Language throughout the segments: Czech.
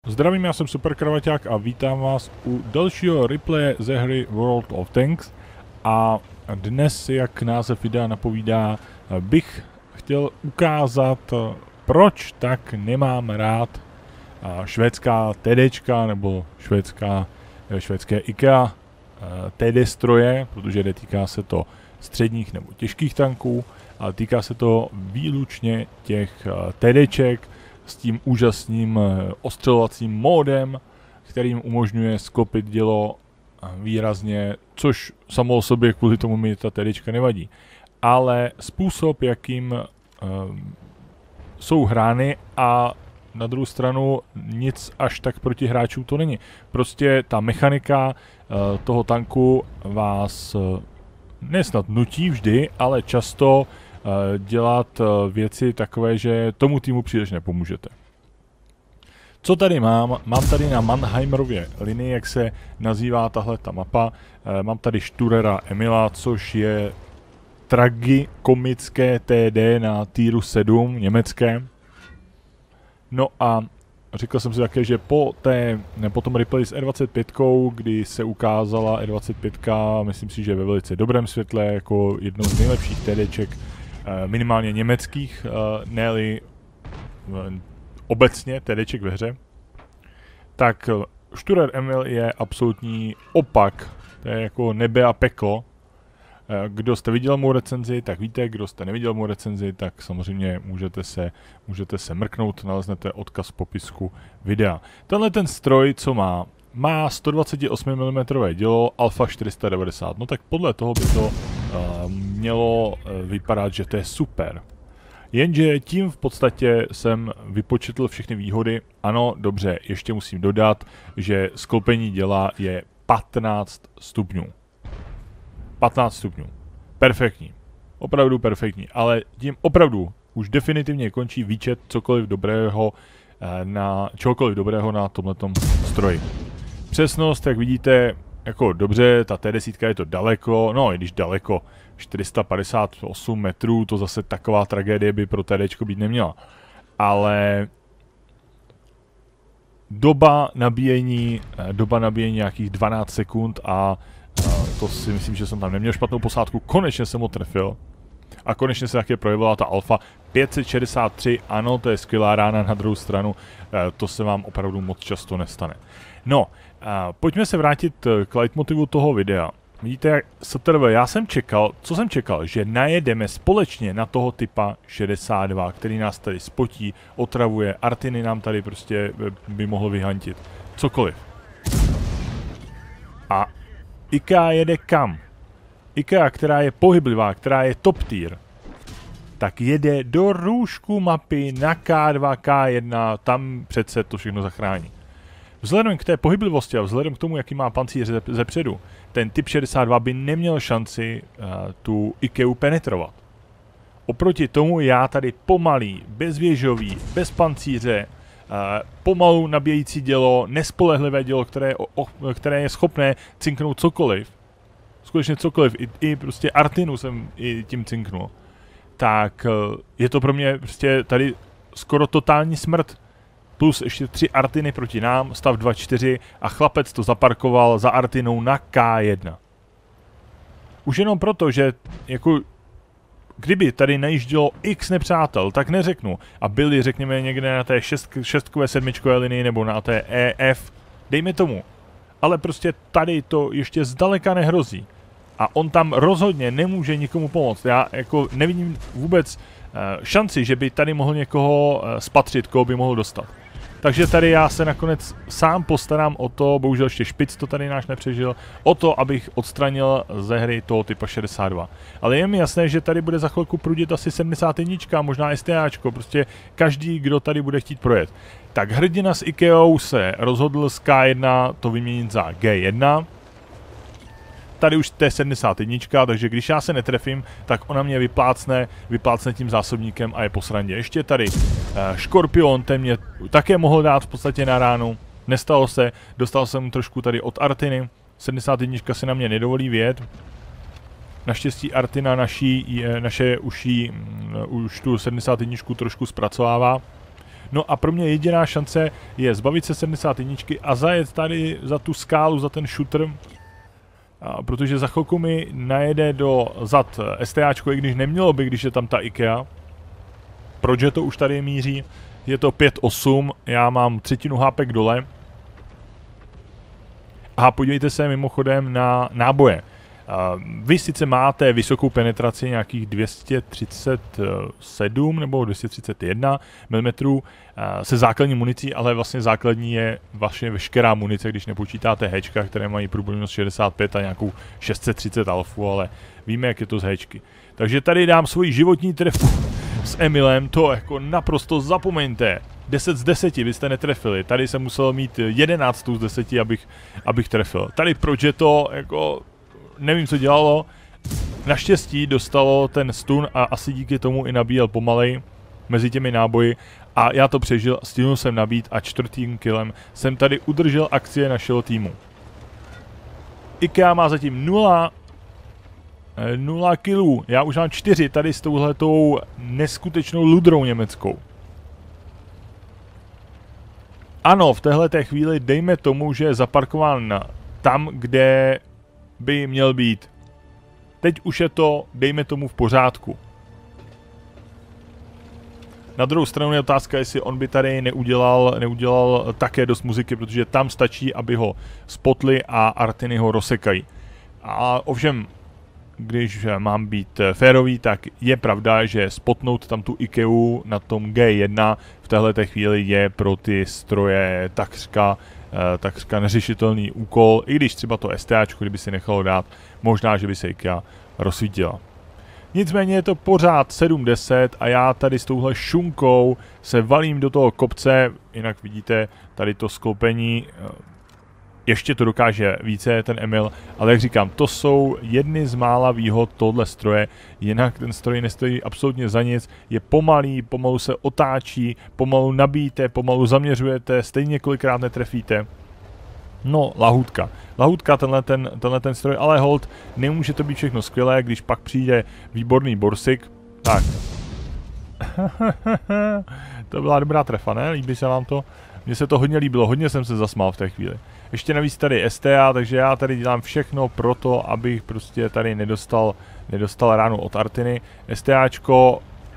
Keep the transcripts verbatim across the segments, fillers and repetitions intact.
Zdravím, já jsem Super Kravaťák a vítám vás u dalšího replaye ze hry World of Tanks. A dnes, jak název videa napovídá, bych chtěl ukázat, proč tak nemám rád švédská TDčka nebo švédská, švédské IKEA T D stroje, protože netýká se to středních nebo těžkých tanků, ale týká se to výlučně těch TDček s tím úžasným ostřelovacím módem, kterým umožňuje sklopit dělo výrazně, což samo o sobě kvůli tomu mi ta TDčka nevadí. Ale způsob, jakým uh, jsou hrány, a na druhou stranu nic až tak proti hráčům to není. Prostě ta mechanika uh, toho tanku vás uh, nesnad nutí vždy, ale často dělat věci takové, že tomu týmu příliš nepomůžete. Co tady mám? Mám tady na Mannheimerově linii, jak se nazývá tahle ta mapa. Mám tady Sturera Emila, což je tragikomické T D na týru sedm německé. No a říkal jsem si také, že po, té, po tom replay s E dvacet pět, kdy se ukázala E dvacet pět, myslím si, že ve velice dobrém světle, jako jednou z nejlepších TDček, minimálně německých, ne-li obecně TDček ve hře, tak Sturer Emil je absolutní opak, to je jako nebe a peklo. Kdo jste viděl mou recenzi, tak víte, kdo jste neviděl mou recenzi, tak samozřejmě můžete se, můžete se mrknout, naleznete odkaz v popisku videa. Tenhle ten stroj, co má, má sto dvacet osm milimetrů dělo Alfa čtyři sta devadesát, no tak podle toho by to uh, mělo uh, vypadat, že to je super. Jenže tím v podstatě jsem vypočetl všechny výhody. Ano, dobře, ještě musím dodat, že sklopení děla je patnáct stupňů. patnáct stupňů. Perfektní. Opravdu perfektní. Ale tím opravdu už definitivně končí výčet cokoliv dobrého na, čokoliv dobrého na tomhletom stroji. Přesnost, jak vidíte, jako dobře, ta T deset je to daleko, no i když daleko, čtyři sta padesát osm metrů, to zase taková tragédie by pro TDčko být neměla. Ale doba nabíjení, doba nabíjení nějakých dvanáct sekund a to si myslím, že jsem tam neměl špatnou posádku, konečně jsem ho trefil. A konečně se také projevila ta Alfa pět set šedesát tři, ano, to je skvělá rána, na druhou stranu, to se vám opravdu moc často nestane. No, pojďme se vrátit k leitmotivu toho videa. Vidíte, jak S T R V, já jsem čekal, co jsem čekal, že najedeme společně na toho typa šedesát dva, který nás tady spotí, otravuje, Artiny nám tady prostě by mohl vyhantit, cokoliv. A IKEA jede kam? IKEA, která je pohyblivá, která je top tier, tak jede do růžku mapy na K dva, K jedna, tam přece to všechno zachrání. Vzhledem k té pohyblivosti a vzhledem k tomu, jaký má pancíř ze, ze předu, ten typ šedesát dva by neměl šanci uh, tu IKEA penetrovat. Oproti tomu já tady pomalý, bezvěžový, bez pancíře, uh, pomalu nabíjející dělo, nespolehlivé dělo, které, o, o, které je schopné cinknout cokoliv, skutečně cokoliv, i, i prostě Artinu jsem i tím cinknul, tak uh, je to pro mě prostě tady skoro totální smrt. Plus ještě tři Artiny proti nám, stav dva čtyři a chlapec to zaparkoval za Artinou na K jedna. Už jenom proto, že jako kdyby tady najíždělo x nepřátel, tak neřeknu. A byli, řekněme, někde na té šest, šestkové, sedmičkové linii nebo na té E F, dejme tomu. Ale prostě tady to ještě zdaleka nehrozí. A on tam rozhodně nemůže nikomu pomoct. Já jako nevidím vůbec uh, šanci, že by tady mohl někoho uh, spatřit, koho by mohl dostat. Takže tady já se nakonec sám postarám o to, bohužel ještě Špic to tady náš nepřežil, o to, abych odstranil ze hry toho typa šedesát dva. Ale je mi jasné, že tady bude za chvilku prudit asi sedmdesát jedna, možná STAčko, prostě každý, kdo tady bude chtít projet. Tak hrdina s IKEA se rozhodl z K jedna to vyměnit za G jedna. Tady už to je sedmdesát jedna, takže když já se netrefím, tak ona mě vyplácne, vyplácne tím zásobníkem a je po srandě. Ještě tady uh, Škorpion, ten mě také mohl dát v podstatě na ránu. Nestalo se, dostal jsem trošku tady od Artiny. sedmdesát jedna se na mě nedovolí vyjet. Naštěstí Artina naší, naše uší, už tu sedmdesát jedna trošku zpracovává. No a pro mě jediná šance je zbavit se sedmdesát jedna a zajet tady za tu skálu, za ten shooter. A protože za chvilku mi najede do zad STAčko, i když nemělo by, když je tam ta IKEA. Proč je to už tady míří? Je to pět osm, já mám třetinu hápek dole. A podívejte se mimochodem na náboje. Vy sice máte vysokou penetraci, nějakých dvě stě třicet sedm nebo dvě stě třicet jedna milimetrů se základní municí, ale vlastně základní je vaše veškerá munice, když nepočítáte héčka, které mají průbojnost šedesát pět a nějakou šest set třicet alfu, ale víme, jak je to z héčky. Takže tady dám svoji životní trefu s Emilem, to jako naprosto zapomeňte. deset z deseti byste netrefili, tady jsem musel mít jedenáct z deseti, abych, abych trefil. Tady proč je to jako... Nevím, co dělalo. Naštěstí dostalo ten stun a asi díky tomu i nabíjel pomalej mezi těmi náboji. A já to přežil, stihnul jsem nabít a čtvrtým killem jsem tady udržel akcie našeho týmu. IKEA má zatím nula, nula killů. Já už mám čtyři tady s touhletou neskutečnou ludrou německou. Ano, v téhleté chvíli dejme tomu, že je zaparkován tam, kde by měl být. Teď už je to, dejme tomu, v pořádku. Na druhou stranu je otázka, jestli on by tady neudělal, neudělal také dost muziky, protože tam stačí, aby ho spotli a artiny ho rozsekají. A ovšem, když mám být férový, tak je pravda, že spotnout tam tu IKEA na tom G jedna v téhleté chvíli je pro ty stroje takřka takřka neřešitelný úkol, i když třeba to STAčko, kdyby si nechalo dát, možná, že by se IKEA rozsvítila. Nicméně je to pořád sedm deset a já tady s touhle šunkou se valím do toho kopce, jinak vidíte tady to sklopení, ještě to dokáže více ten Emil, ale jak říkám, to jsou jedny z mála výhod tohle stroje, jinak ten stroj nestojí absolutně za nic, je pomalý, pomalu se otáčí, pomalu nabíjíte, pomalu zaměřujete, stejně kolikrát netrefíte. No, lahůdka. Lahůdka tenhle ten, tenhle ten stroj, ale hold, nemůže to být všechno skvělé, když pak přijde výborný borsik. Tak. To byla dobrá trefa, ne? Líbí se vám to? Mně se to hodně líbilo, hodně jsem se zasmál v té chvíli. Ještě navíc tady S T A, takže já tady dělám všechno pro to, abych prostě tady nedostal, nedostal ránu od Artiny. STAčko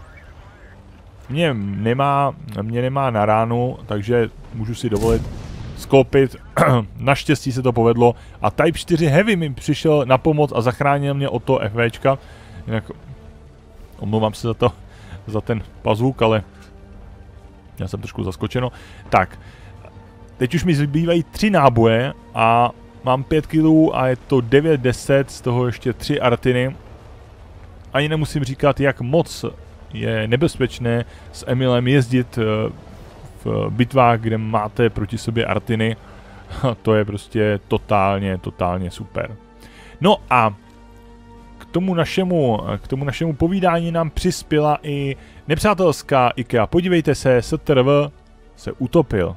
mě nemá, mě nemá na ránu, takže můžu si dovolit skopit. Naštěstí se to povedlo a Type čtyři Heavy mi přišel na pomoc a zachránil mě od toho FVčka. Jinak omlouvám se za to, za ten pazvuk, ale já jsem trošku zaskočeno. Tak, teď už mi zbývají tři náboje a mám pět killů a je to devět deset, z toho ještě tři artiny. Ani nemusím říkat, jak moc je nebezpečné s Emilem jezdit v bitvách, kde máte proti sobě artiny. To je prostě totálně, totálně super. No a k tomu našemu, k tomu našemu povídání nám přispěla i nepřátelská IKEA. Podívejte se, S T R V se utopil.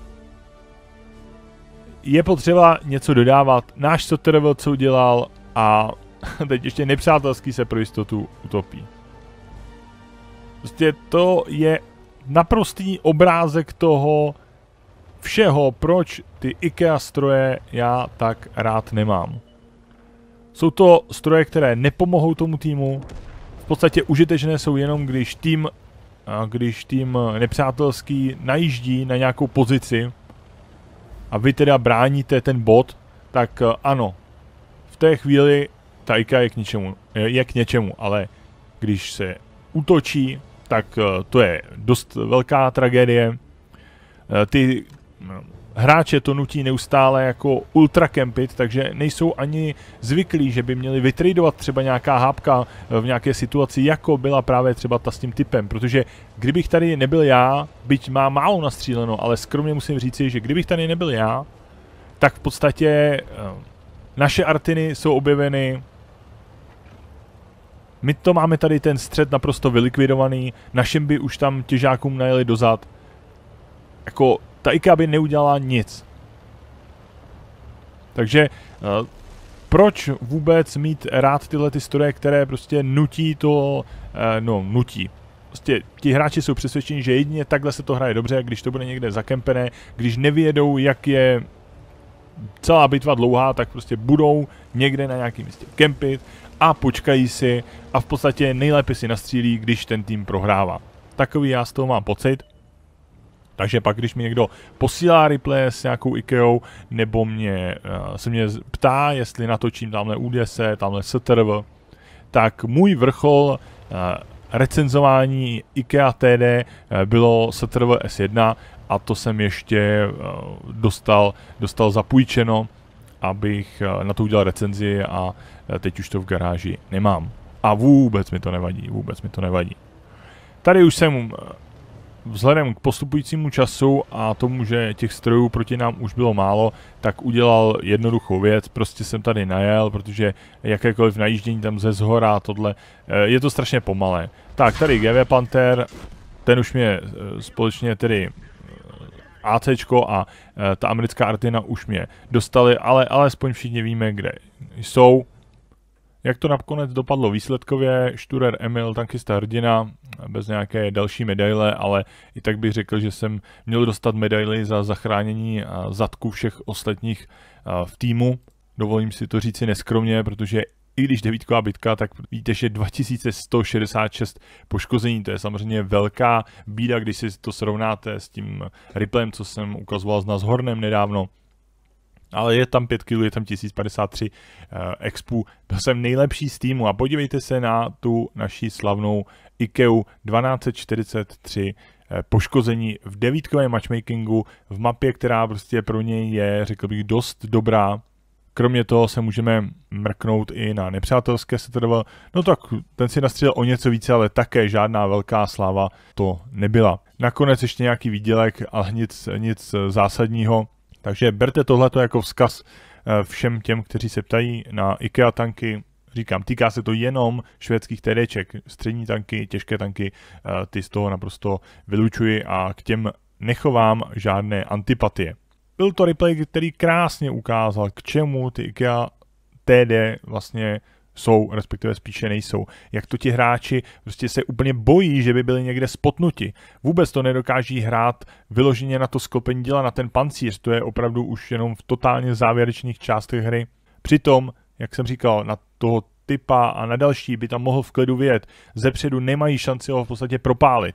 Je potřeba něco dodávat. Náš S T R V co udělal a teď ještě nepřátelský se pro jistotu utopí. Prostě to je naprostý obrázek toho všeho, proč ty IKEA stroje já tak rád nemám. Jsou to stroje, které nepomohou tomu týmu. V podstatě užitečné jsou jenom, když tým, když tým nepřátelský najíždí na nějakou pozici a vy teda bráníte ten bod, tak ano, v té chvíli ta IKEA je k ničemu, je k něčemu, ale když se útočí, tak to je dost velká tragédie. Ty hráče to nutí neustále jako ultrakempit, takže nejsou ani zvyklí, že by měli vytradovat třeba nějaká hápka v nějaké situaci, jako byla právě třeba ta s tím typem, protože kdybych tady nebyl já, byť má málo nastříleno, ale skromně musím říci, že kdybych tady nebyl já, tak v podstatě naše artiny jsou objeveny. My to máme tady ten střed naprosto vylikvidovaný, našim by už tam těžákům najeli dozad. Jako ta IKEA by neudělala nic. Takže uh, proč vůbec mít rád tyhle ty stroje, které prostě nutí to, uh, no nutí. Prostě ti hráči jsou přesvědčeni, že jedině takhle se to hraje dobře, když to bude někde zakempené, když nevědou, jak je celá bitva dlouhá, tak prostě budou někde na nějakém místě kempit a počkají si a v podstatě nejlépe si nastřílí, když ten tým prohrává. Takový já z toho mám pocit. Takže pak, když mi někdo posílá replay s nějakou IKEou, nebo mě, uh, se mě ptá, jestli natočím tamhle U D S, tamhle S T R V, tak můj vrchol uh, recenzování IKEA T D uh, bylo S T R V S jedna a to jsem ještě uh, dostal, dostal zapůjčeno, abych uh, na to udělal recenzi a uh, teď už to v garáži nemám. A vůbec mi to nevadí, vůbec mi to nevadí. Tady už jsem... Uh, Vzhledem k postupujícímu času a tomu, že těch strojů proti nám už bylo málo, tak udělal jednoduchou věc, prostě jsem tady najel, protože jakékoliv najíždění tam ze zhora, tohle, je to strašně pomalé. Tak, tady G V Panther, ten už mě společně tedy ACčko a ta americká Artina už mě dostali, ale alespoň všichni víme, kde jsou. Jak to nakonec dopadlo výsledkově, Šturer Emil, tankista hrdina, bez nějaké další medaile, ale i tak bych řekl, že jsem měl dostat medaily za zachránění zadku všech ostatních v týmu. Dovolím si to říci neskromně, protože i když devítková bitka, tak víte, že dva tisíce sto šedesát šest poškození, to je samozřejmě velká bída, když si to srovnáte s tím replayem, co jsem ukazoval s Nashornem nedávno. Ale je tam pět kilů, je tam tisíc padesát tři uh, expů, byl jsem nejlepší z týmu a podívejte se na tu naši slavnou IKEU dvanáct set čtyřicet tři uh, poškození v devítkovém matchmakingu v mapě, která prostě pro něj je, řekl bych, dost dobrá. Kromě toho se můžeme mrknout i na nepřátelské S T R V, no tak ten si nastřílel o něco více, ale také žádná velká sláva to nebyla. Nakonec ještě nějaký výdělek, ale nic, nic zásadního. Takže berte tohleto jako vzkaz všem těm, kteří se ptají na IKEA tanky. Říkám, týká se to jenom švédských TDček, střední tanky, těžké tanky, ty z toho naprosto vylučuji a k těm nechovám žádné antipatie. Byl to replay, který krásně ukázal, k čemu ty IKEA T D vlastně jsou, respektive spíše nejsou. Jak to ti hráči prostě se úplně bojí, že by byli někde spotnuti. Vůbec to nedokáží hrát vyloženě na to sklopení díla, na ten pancíř. To je opravdu už jenom v totálně závěrečných částech hry. Přitom, jak jsem říkal, na toho typa a na další by tam mohl v klidu vyjet. Zepředu nemají šanci ho v podstatě propálit.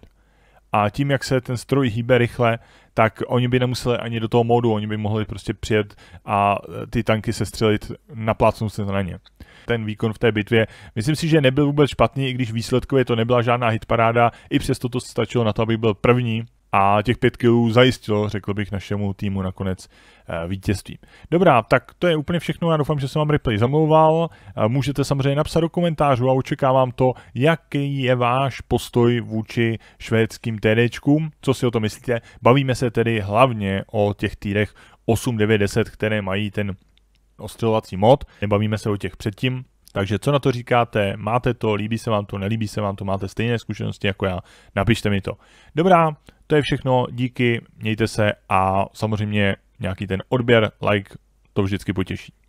A tím, jak se ten stroj hýbe rychle, tak oni by nemuseli ani do toho módu, oni by mohli prostě přijet a ty tanky sestřelit, naplácnout se na ně. Ten výkon v té bitvě, myslím si, že nebyl vůbec špatný, i když výsledkově to nebyla žádná hitparáda, i přesto to stačilo na to, aby byl první a těch pět kilů zajistilo, řekl bych, našemu týmu nakonec e, vítězství. Dobrá, tak to je úplně všechno, já doufám, že jsem vám replay zamlouval, e, můžete samozřejmě napsat do komentářů a očekávám to, jaký je váš postoj vůči švédským TDčkům, co si o to myslíte. Bavíme se tedy hlavně o těch týrech osm, devět, deset, které mají ten ostřelovací mod, nebavíme se o těch předtím. Takže co na to říkáte, máte to, líbí se vám to, nelíbí se vám to, máte stejné zkušenosti jako já, napište mi to. Dobrá, to je všechno, díky, mějte se a samozřejmě nějaký ten odběr, like, to vždycky potěší.